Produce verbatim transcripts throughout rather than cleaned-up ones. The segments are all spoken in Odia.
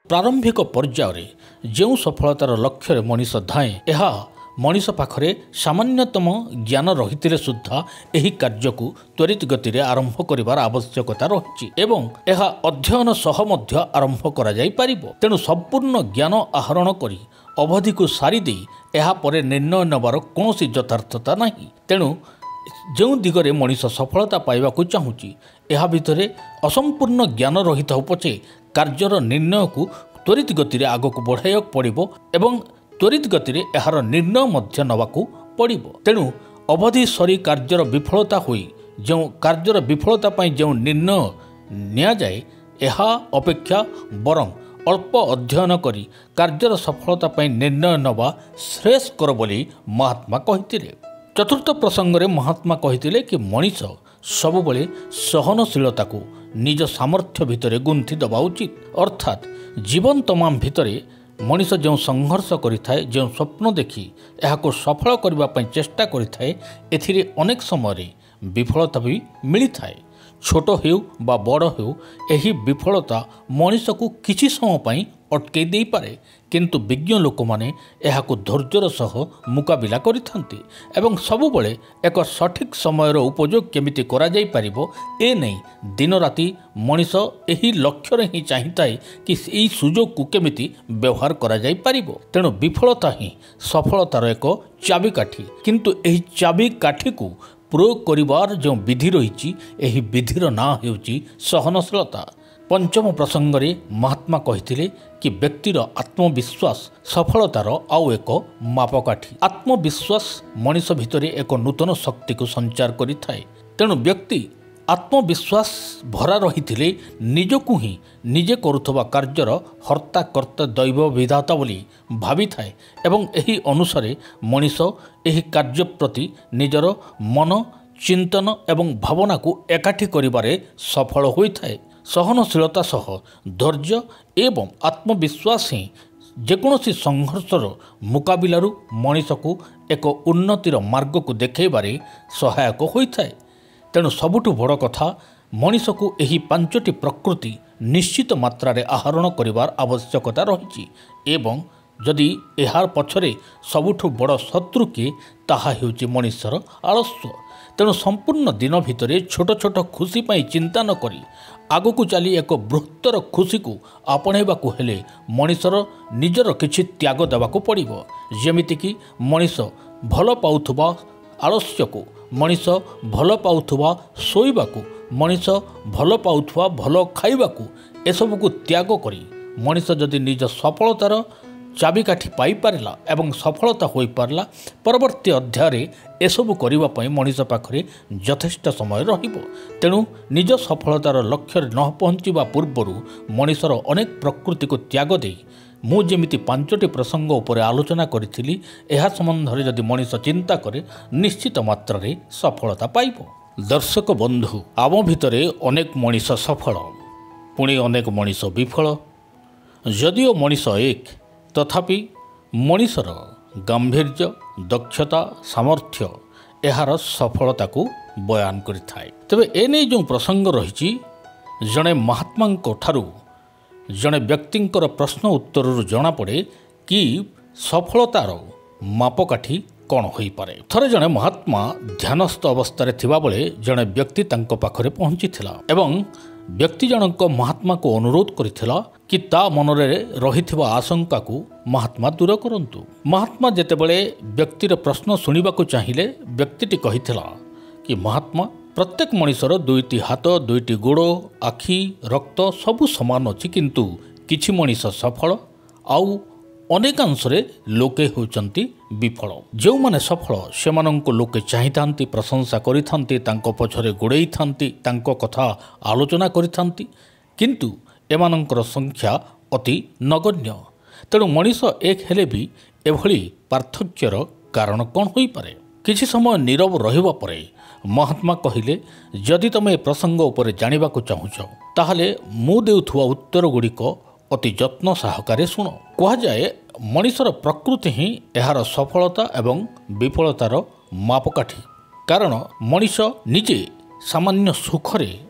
ପ୍ରାରମ୍ଭିକ ପର୍ଯ୍ୟାୟରେ ଯେଉଁ ସଫଳତାର ଲକ୍ଷ୍ୟରେ ମଣିଷ ଧାଏଁ ଏହା ମଣିଷ ପାଖରେ ସାମାନ୍ୟତମ ଜ୍ଞାନ ରହିଥିଲେ ସୁଦ୍ଧା ଏହି କାର୍ଯ୍ୟକୁ ତ୍ୱରିତ ଗତିରେ ଆରମ୍ଭ କରିବାର ଆବଶ୍ୟକତା ରହିଛି ଏବଂ ଏହା ଅଧ୍ୟୟନ ସହ ମଧ୍ୟ ଆରମ୍ଭ କରାଯାଇପାରିବ। ତେଣୁ ସମ୍ପୂର୍ଣ୍ଣ ଜ୍ଞାନ ଆହରଣ କରି ଅବଧିକୁ ସାରିଦେଇ ଏହା ପରେ ନିର୍ଣ୍ଣୟ ନେବାର କୌଣସି ଯଥାର୍ଥତା ନାହିଁ। ତେଣୁ ଯେଉଁ ଦିଗରେ ମଣିଷ ସଫଳତା ପାଇବାକୁ ଚାହୁଁଛି ଏହା ଭିତରେ ଅସମ୍ପୂର୍ଣ୍ଣ ଜ୍ଞାନ ରହିଥାଉ ପଛେ କାର୍ଯ୍ୟର ନିର୍ଣ୍ଣୟକୁ ତ୍ୱରିତ ଗତିରେ ଆଗକୁ ବଢ଼ାଇବାକୁ ପଡ଼ିବ ଏବଂ ତ୍ୱରିତ ଗତିରେ ଏହାର ନିର୍ଣ୍ଣୟ ମଧ୍ୟ ନେବାକୁ ପଡ଼ିବ। ତେଣୁ ଅବଧି ସରି କାର୍ଯ୍ୟର ବିଫଳତା ହୋଇ ଯେଉଁ କାର୍ଯ୍ୟର ବିଫଳତା ପାଇଁ ଯେଉଁ ନିର୍ଣ୍ଣୟ ନିଆଯାଏ ଏହା ଅପେକ୍ଷା ବରଂ ଅଳ୍ପ ଅଧ୍ୟୟନ କରି କାର୍ଯ୍ୟର ସଫଳତା ପାଇଁ ନିର୍ଣ୍ଣୟ ନେବା ଶ୍ରେୟସ୍କର ବୋଲି ମହାତ୍ମା କହିଥିଲେ। ଚତୁର୍ଥ ପ୍ରସଙ୍ଗରେ ମହାତ୍ମା କହିଥିଲେ କି ମଣିଷ ସବୁବେଳେ ସହନଶୀଳତାକୁ ନିଜ ସାମର୍ଥ୍ୟ ଭିତରେ ଗୁନ୍ଥି ଦେବା ଉଚିତ। ଅର୍ଥାତ୍ ଜୀବନ ତମାମ ଭିତରେ ମଣିଷ ଯେଉଁ ସଂଘର୍ଷ କରିଥାଏ, ଯେଉଁ ସ୍ୱପ୍ନ ଦେଖି ଏହାକୁ ସଫଳ କରିବା ପାଇଁ ଚେଷ୍ଟା କରିଥାଏ ଏଥିରେ ଅନେକ ସମୟରେ ବିଫଳତା ବି ମିଳିଥାଏ। ଛୋଟ ହେଉ ବା ବଡ଼ ହେଉ ଏହି ବିଫଳତା ମଣିଷକୁ କିଛି ସମୟ ପାଇଁ ଅଟକାଇ ଦେଇପାରେ, କିନ୍ତୁ ବିଜ୍ଞ ଲୋକମାନେ ଏହାକୁ ଧୈର୍ଯ୍ୟର ସହ ମୁକାବିଲା କରିଥାନ୍ତି ଏବଂ ସବୁବେଳେ ଏକ ସଠିକ୍ ସମୟର ଉପଯୋଗ କେମିତି କରାଯାଇପାରିବ ଏ ନେଇ ଦିନରାତି ମଣିଷ ଏହି ଲକ୍ଷ୍ୟରେ ହିଁ ଚାହିଁଥାଏ କି ଏହି ସୁଯୋଗକୁ କେମିତି ବ୍ୟବହାର କରାଯାଇପାରିବ। ତେଣୁ ବିଫଳତା ହିଁ ସଫଳତାର ଏକ ଚାବିକାଠି, କିନ୍ତୁ ଏହି ଚାବିକାଠିକୁ ପ୍ରୟୋଗ କରିବାର ଯେଉଁ ବିଧି ରହିଛି ଏହି ବିଧିର ନାଁ ହେଉଛି ସହନଶୀଳତା। ପଞ୍ଚମ ପ୍ରସଙ୍ଗରେ ମହାତ୍ମା କହିଥିଲେ କି ବ୍ୟକ୍ତିର ଆତ୍ମବିଶ୍ୱାସ ସଫଳତାର ଆଉ ଏକ ମାପକାଠି। ଆତ୍ମବିଶ୍ୱାସ ମଣିଷ ଭିତରେ ଏକ ନୂତନ ଶକ୍ତିକୁ ସଞ୍ଚାର କରିଥାଏ। ତେଣୁ ବ୍ୟକ୍ତି ଆତ୍ମବିଶ୍ୱାସ ଭରା ରହିଥିଲେ ନିଜକୁ ହିଁ ନିଜେ କରୁଥିବା କାର୍ଯ୍ୟର ହର୍ତ୍ତା କର୍ତ୍ତା ଦୈବ ବିଧାତା ବୋଲି ଭାବିଥାଏ ଏବଂ ଏହି ଅନୁସାରେ ମଣିଷ ଏହି କାର୍ଯ୍ୟ ପ୍ରତି ନିଜର ମନ ଚିନ୍ତନ ଏବଂ ଭାବନାକୁ ଏକାଠି କରିବାରେ ସଫଳ ହୋଇଥାଏ। ସହନଶୀଳତା ସହ ଧୈର୍ଯ୍ୟ ଏବଂ ଆତ୍ମବିଶ୍ୱାସ ହିଁ ଯେକୌଣସି ସଂଘର୍ଷର ମୁକାବିଲାରୁ ମଣିଷକୁ ଏକ ଉନ୍ନତିର ମାର୍ଗକୁ ଦେଖାଇବାରେ ସହାୟକ ହୋଇଥାଏ। ତେଣୁ ସବୁଠୁ ବଡ଼ କଥା ମଣିଷକୁ ଏହି ପାଞ୍ଚଟି ପ୍ରକୃତି ନିଶ୍ଚିତ ମାତ୍ରାରେ ଆହରଣ କରିବାର ଆବଶ୍ୟକତା ରହିଛି ଏବଂ ଯଦି ଏହାର ପଛରେ ସବୁଠୁ ବଡ଼ ଶତ୍ରୁ କିଏ ତାହା ହେଉଛି ମଣିଷର ଆଳସ୍ୟ। ତେଣୁ ସମ୍ପୂର୍ଣ୍ଣ ଦିନ ଭିତରେ ଛୋଟ ଛୋଟ ଖୁସି ପାଇଁ ଚିନ୍ତା ନ କରି ଆଗକୁ ଚାଲି ଏକ ବୃହତ୍ତର ଖୁସିକୁ ଆପଣେଇବାକୁ ହେଲେ ମଣିଷର ନିଜର କିଛି ତ୍ୟାଗ ଦେବାକୁ ପଡ଼ିବ। ଯେମିତିକି ମଣିଷ ଭଲ ପାଉଥିବା ଆଳସ୍ୟକୁ, ମଣିଷ ଭଲ ପାଉଥିବା ଶୋଇବାକୁ, ମଣିଷ ଭଲ ପାଉଥିବା ଭଲ ଖାଇବାକୁ ଏସବୁକୁ ତ୍ୟାଗ କରି ମଣିଷ ଯଦି ନିଜ ସଫଳତାର ଚାବିକାଠି ପାଇପାରିଲା ଏବଂ ସଫଳତା ହୋଇପାରିଲା ପରବର୍ତ୍ତୀ ଅଧ୍ୟାୟରେ ଏସବୁ କରିବା ପାଇଁ ମଣିଷ ପାଖରେ ଯଥେଷ୍ଟ ସମୟ ରହିବ। ତେଣୁ ନିଜ ସଫଳତାର ଲକ୍ଷ୍ୟରେ ନ ପହଞ୍ଚିବା ପୂର୍ବରୁ ମଣିଷର ଅନେକ ପ୍ରକୃତିକୁ ତ୍ୟାଗ ଦେଇ ମୁଁ ଯେମିତି ପାଞ୍ଚଟି ପ୍ରସଙ୍ଗ ଉପରେ ଆଲୋଚନା କରିଥିଲି ଏହା ସମ୍ବନ୍ଧରେ ଯଦି ମଣିଷ ଚିନ୍ତା କରେ ନିଶ୍ଚିତ ମାତ୍ରାରେ ସଫଳତା ପାଇବ। ଦର୍ଶକ ବନ୍ଧୁ, ଆମ ଭିତରେ ଅନେକ ମଣିଷ ସଫଳ, ପୁଣି ଅନେକ ମଣିଷ ବିଫଳ। ଯଦିଓ ମଣିଷ ଏକ, ତଥାପି ମଣିଷର ଗାମ୍ଭୀର୍ଯ୍ୟ, ଦକ୍ଷତା, ସାମର୍ଥ୍ୟ ଏହାର ସଫଳତାକୁ ବୟାନ କରିଥାଏ। ତେବେ ଏନେଇ ଯେଉଁ ପ୍ରସଙ୍ଗ ରହିଛି, ଜଣେ ମହାତ୍ମାଙ୍କ ଠାରୁ ଜଣେ ବ୍ୟକ୍ତିଙ୍କର ପ୍ରଶ୍ନ ଉତ୍ତରରୁ ଜଣାପଡ଼େ କି ସଫଳତାର ମାପକାଠି କ'ଣ ହୋଇପାରେ। ଥରେ ଜଣେ ମହାତ୍ମା ଧ୍ୟାନସ୍ଥ ଅବସ୍ଥାରେ ଥିବାବେଳେ ଜଣେ ବ୍ୟକ୍ତି ତାଙ୍କ ପାଖରେ ପହଞ୍ଚିଥିଲା ଏବଂ ବ୍ୟକ୍ତି ଜଣଙ୍କ ମହାତ୍ମାକୁ ଅନୁରୋଧ କରିଥିଲା କି ତା ମନରେ ରହିଥିବା ଆଶଙ୍କାକୁ ମହାତ୍ମା ଦୂର କରନ୍ତୁ। ମହାତ୍ମା ଯେତେବେଳେ ବ୍ୟକ୍ତିର ପ୍ରଶ୍ନ ଶୁଣିବାକୁ ଚାହିଁଲେ ବ୍ୟକ୍ତିଟି କହିଥିଲା କି ମହାତ୍ମା, ପ୍ରତ୍ୟେକ ମଣିଷର ଦୁଇଟି ହାତ, ଦୁଇଟି ଗୋଡ଼, ଆଖି, ରକ୍ତ ସବୁ ସମାନ ଅଛି, କିନ୍ତୁ କିଛି ମଣିଷ ସଫଳ ଆଉ ଅନେକାଂଶରେ ଲୋକେ ହେଉଛନ୍ତି ବିଫଳ। ଯେଉଁମାନେ ସଫଳ ସେମାନଙ୍କୁ ଲୋକେ ଚାହିଁଥାନ୍ତି, ପ୍ରଶଂସା କରିଥାନ୍ତି, ତାଙ୍କ ପଛରେ ଗୋଡ଼େଇଥାନ୍ତି, ତାଙ୍କ କଥା ଆଲୋଚନା କରିଥାନ୍ତି, କିନ୍ତୁ ଏମାନଙ୍କର ସଂଖ୍ୟା ଅତି ନଗଣ୍ୟ। ତେଣୁ ମଣିଷ ଏକ ହେଲେ ବି ଏଭଳି ପାର୍ଥକ୍ୟର କାରଣ କ'ଣ ହୋଇପାରେ? କିଛି ସମୟ ନୀରବ ରହିବା ପରେ ମହାତ୍ମା କହିଲେ, ଯଦି ତୁମେ ଏ ପ୍ରସଙ୍ଗ ଉପରେ ଜାଣିବାକୁ ଚାହୁଁଛ ତାହେଲେ ମୁଁ ଦେଉଥିବା ଉତ୍ତର ଗୁଡ଼ିକ ଅତି ଯତ୍ନ ସହକାରେ ଶୁଣ। କୁହାଯାଏ ମଣିଷର ପ୍ରକୃତି ହିଁ ଏହାର ସଫଳତା ଏବଂ ବିଫଳତାର ମାପକାଠି। କାରଣ ମଣିଷ ନିଜେ ସାମାନ୍ୟ ସୁଖରେ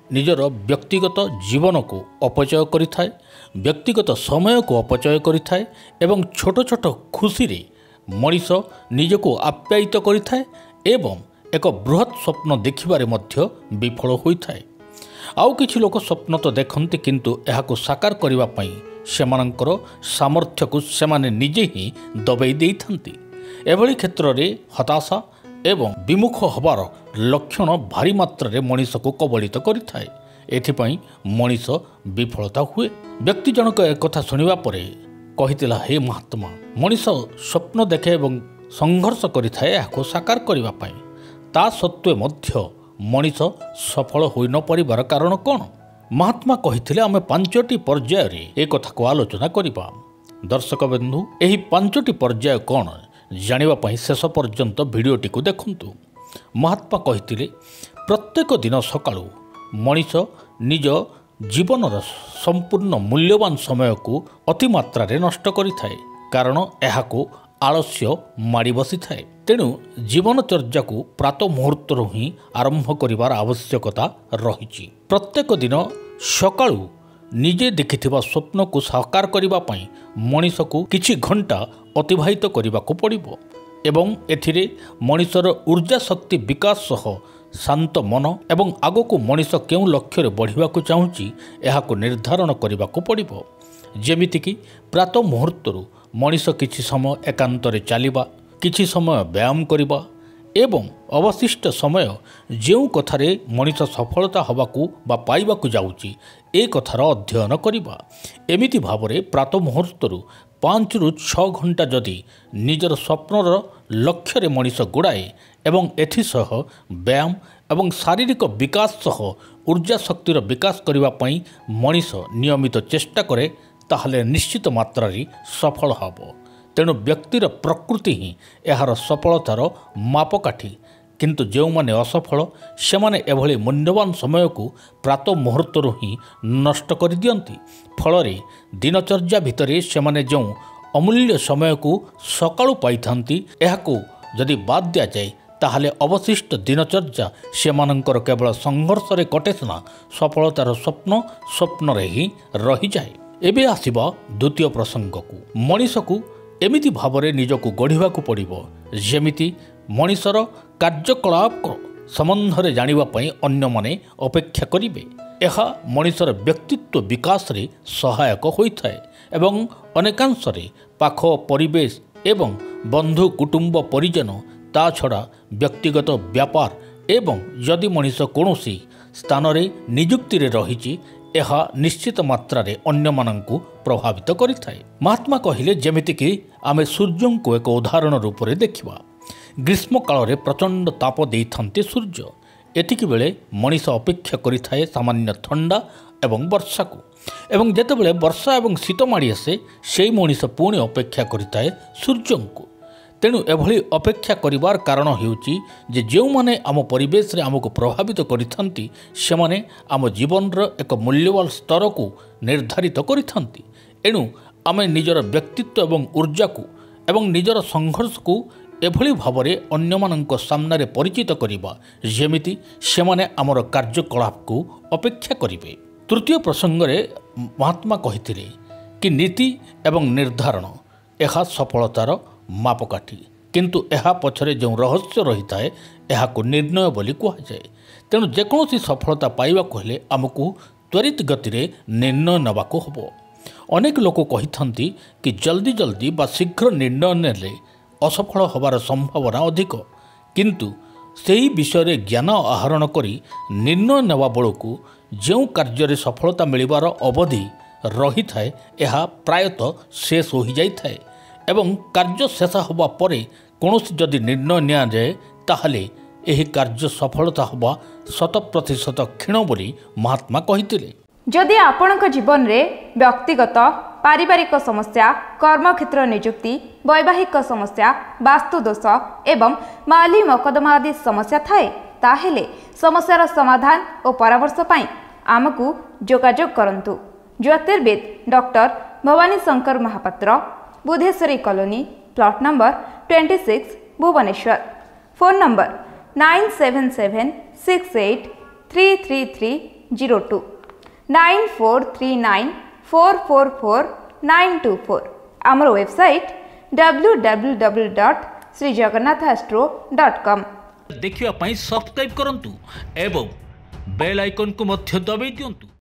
निजर व्यक्तिगत जीवन को अपचय करिथाए, व्यक्तिगत समय को अपचय करिथाए एवं छोट छोट खुशी रे मनीष निजको आप्यायित करिथाए एवं एक बृहत स्वप्न देखिबारे मध्य विफल होइथाए। आउ किछि लोक स्वप्न तो देखନ୍ତି किंतु एहाको साकार करिबा पई सेमानंकर सामर्थ्य को सेमाने निजे ही दबाई देइथांती। एभली क्षेत्र रे हताशा एवं विमुख हबार लक्षण भारी मात्रा रे मनीष को कबलित करिथाए। एथिपई मनीष विफलता हुए। व्यक्ति जनक एक कथा सुनिबा परे कहितिला, हे महात्मा, मनीष स्वप्न देखे एवं संघर्ष करिथाए एहाको साकार करिबा पई, ता सत्वे मध्य मनीष सफल होई न परिबार कारण कौन? महात्मा कहिथिले आमे पांचटी पर्याय रे ए कथा को आलोचना करिबा। दर्शक बंधु, एही पांचटी पर्याय कौन जानिबा पई शेष पर्यंत भिडियोटी को देखंतु। महात्मा कहिथिले प्रत्येक दिन सकाळु मनीष निज जीवनर संपूर्ण मूल्यवान समय को अति मात्रा रे नष्ट करिथाए, कारण एहाको आलस्य माड़ी बसी थाए। तेणु जीवनचर्या को प्रातः मुहूर्त ही आरंभ करिवार आवश्यकता रही। प्रत्येक दिन सकाळु निजे देखिथिबा स्वप्न को साकार करिबा पई मनीष को किछि घंटा अतिबाहित करिबाको पड़िबो एवं एथिरे मनीषर ऊर्जा शक्ति विकास सह शांत मन एवं आगको मनीष केउं लक्ष्य रे बढ़िबाको चाहूची एहाको निर्धारण करिबाको पड़िबो। जेमितिकी प्रातः मुहूर्तरु मनीष किछि समय एकांतरे चलिबा, किछि समय व्यायाम करिबा एवं अवशिष्ट समय जेउ कथारे मनीष सफलता हबाकू बा पाइबाकू जाउची ए कथार अध्ययन करिबा। एमिति भावरे प्रातः मुहूर्तरु पांच रु छह घंटा जदि निजर स्वप्नर लक्ष्य रे मनीष गुड़ाए एवं एथिसह व्यायाम एवं शारीरिक विकास सह ऊर्जा शक्तिर विकास करिबा पई मनीष नियमित चेष्टा करे, ताहले निश्चित मात्रा रे सफल हबो। तेणु व्यक्तिर प्रकृति ही एहार सफलतार मापकाठी, किंतु जो माने असफल से माने एभली मूल्यवान समय को प्रातः मुहूर्तरु ही नष्ट कर दियंती। फलरे दिनचर्या भितरे से माने जो अमूल्य समय को सकाळु पाइथांती, एहाको जदि बाद दिया जाए ताहले अवशिष्ट दिनचर्या सेमानंकर केवल संघर्ष रे कटे सिना सफलतार स्वप्न स्वप्न रे ही रही जाए। एबे आसीबा द्वितीय प्रसंग को। मनीष को एमिति भावरे निजको गढ़िबाकू पड़िबो जेमिति मनीषर कार्यकलाप संबंध रे जानिबा पई अन्य माने अपेक्षा करिवे। एहा मनीषर व्यक्तित्व विकास रे सहायक होइथाए एवं अनेकांश रे पाख परिवेश एवं बंधु कुटुंब परिजन ता छड़ा व्यक्तिगत व्यापार एवं यदि मनीष कौनसी स्थान रे नियुक्ति रे रहिछि एहा निश्चित मात्रा रे अन्य मानंकु प्रभावित करिथाए। महात्मा कहिले जेमितिकी आमे सूर्य को एक उदाहरण रूप रे देखिबा। ग्रीष्म काल रे प्रचंड ताप देइथांते सूर्य। एतिकी बेले मनीष अपेक्षा करिथाए सामान्य ठंडा एवं वर्षा को, एवं जेतेबेले वर्षा एवं शीत माड़ी आसे सेई मनीष पुणी अपेक्षा करिथाए सूर्य को। तेणु एभली अपेक्षा करिवार कारण हेउची जे जो माने आम परिवेश रे आमको प्रभावित करिथांती से माने आम जीवन रो एक मूल्यवान स्तर को निर्धारित करिथांती। एणु आमे निजर व्यक्तित्व एवं ऊर्जा को एवं निजर संघर्ष को एभली भावरे अन्य मानक सामने रे परिचित करिबा जेमिति से माने आमर कार्यकलाप को अपेक्षा करिवे। तृतीय प्रसंग रे महात्मा कहिथिले कि नीति एवं निर्धारण एहा सफलतार मापकाठी, किंतु एहा पछरे जो रहस्य रही थाए एहाको निर्णय बोली कहुए। तेणु जेकोसी सफलता पाइबाकु हेले आमको त्वरित गति रे निर्णय नबाको हबो। अनेक लोक कहिथांती कि जल्दी जल्दी बा शीघ्र निर्णय नेले असफल हबार संभावना अधिक, किंतु सेही विषय रे ज्ञान आहरण करी निर्णय नेवा बेलू जो कार्य सफलता मिलिबार अवधि रही थाए एहा प्रायतः शेष हो जाई थाए एवं कार्य शेष होबा परे कौनसी जदि निर्णय निया जाए ताहले एही कार्य सफलता होबा शत प्रतिशत क्षीण बोली महात्मा कहिथिले। जदि आपणक जीवन रे व्यक्तिगत पारिवारिक समस्या, कर्मक्षेत्र नियुक्ति, वैवाहिक समस्या, वास्तु दोष एवं माली मकदमा आदि समस्या थाए ताहेले समस्यार समाधान और परामर्श पाई आमको जोगाजोग करंतु। ज्योतिर्विद doctor Bhabani Shankar Mahapatra, Budheswari colony, plot number छब्बीस, Bhubaneswar. Phone number nine seven seven six eight three three three zero two nine four three nine four four four nine two four. ଆମର website W W W dot Shri Jagannath astro dot com. ଦେଖିବା ପାଇଁ ସବସ୍କ୍ରାଇବ୍ କରନ୍ତୁ ଏବଂ ବେଲ୍ ଆଇକନ୍କୁ ମଧ୍ୟ ଦବାଇ ଦିଅନ୍ତୁ।